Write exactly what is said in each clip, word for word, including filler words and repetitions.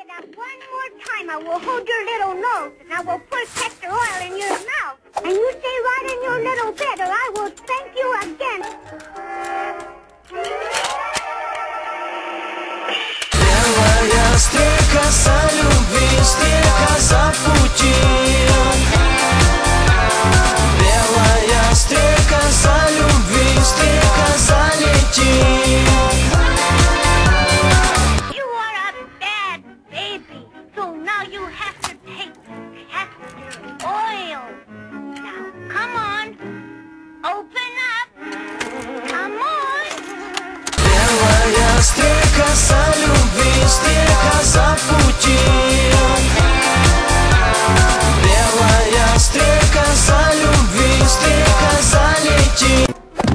that one more time, I will hold your little nose, and I will put castor oil in your mouth. And you stay right in your little bed, or I will spank you again. Белая стрекоза любви, стрекоза пути. Белая стрекоза любви, стрекоза лети. You are a bad baby, so now you have to take castor oil. Now, come on, open up, come on. Белая стрекоза любви, стрекоза пути. Белая стрекоза любви, стрекоза лети.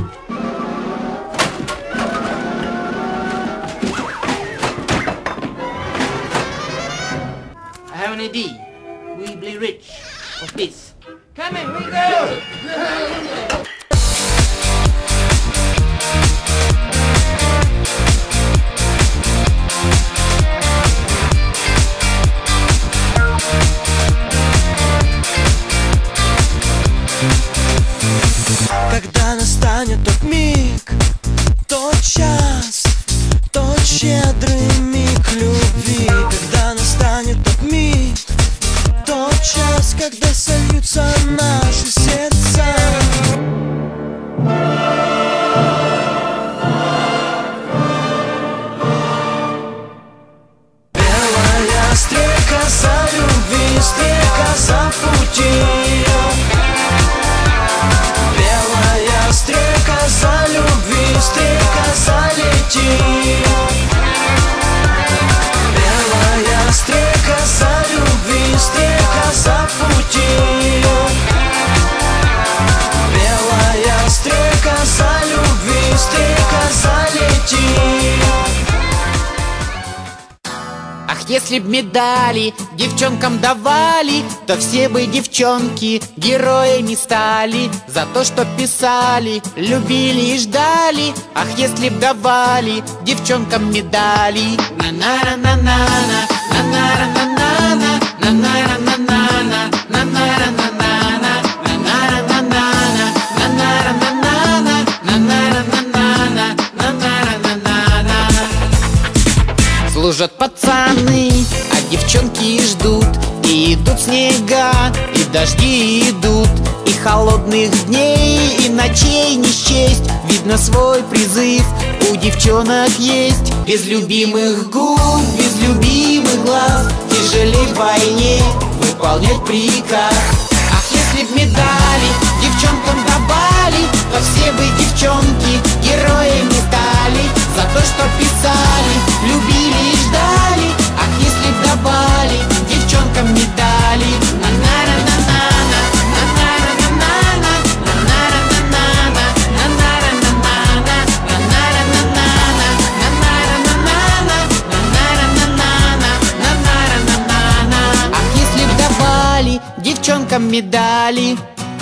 I have an idea. We'll be rich of this. Come in, we go! Когда настанет тот миг, тот час, тот щедрый миг любви. Когда настанет тот миг, тот час, когда сольются наши сердца. Белая стрекоза любви, стрекоза пути. Белая стрекоза любви, стрекоза лети. Белая стрекоза любви, стрекоза пути. Белая стрекоза любви, стрекоза лети. Ах, если б медали девчонкам давали, то все бы девчонки героями стали. За то, что писали, любили и ждали. Ах, если б давали девчонкам медали. На-на-на-на-на, на-на-на-на-на, на-на-на-на-на, на-на-на-на-на, на-на-на-на-на, на-на-на-на-на, на-на-на-на-на, на-на-на-на-на. Служат пацаны, а девчонки ждут. И идут снега, и дожди идут, и холодных дней, и ночей не счесть. Видно, свой призыв у девчонок есть. Без любимых губ, без любимых глаз тяжелей в войне выполнять приказ. Ах, если б медали девчонкам давали, то все бы девчонки героями стали. За то, что писали, любили и ждали. Ах, если б давали девчонкам медали. На-на-на-на-на, на-на-на-на-на, на-на-на-на-на, на-на-на-на-на, на-на-на-на-на, на-на-на-на-на, на-на-на-на-на. Ах, если б давали девчонкам медали.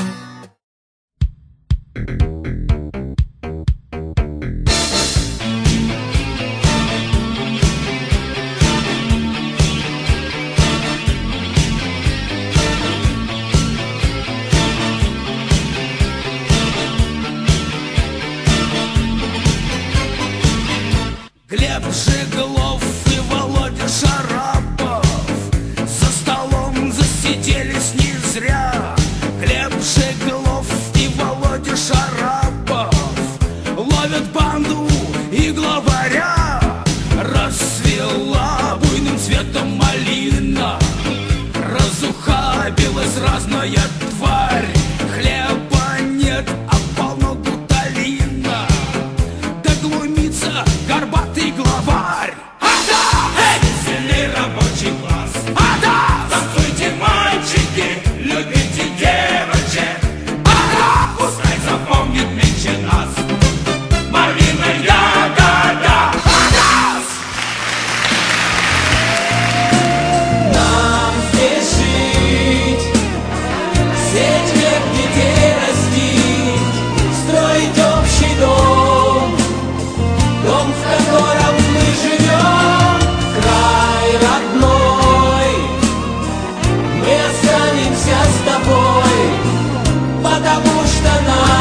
Глеб Жиглов и Володя Шарапов за столом засиделись не зря. Глеб Жиглов и Володя Шарапов ловят банду и главаря. Расцвела буйным цветом малина, разухабилась разная тварь. Хлеба нет, а полно гуталина. Да глумится горбатый главарь. Ада! Эй, сильный рабочий класс. Ада! Танцуйте, мальчики, любите девочек. Ада! Пускай запомнит меньше нас малина ягода. Ада! Нам здесь жить, потому что нам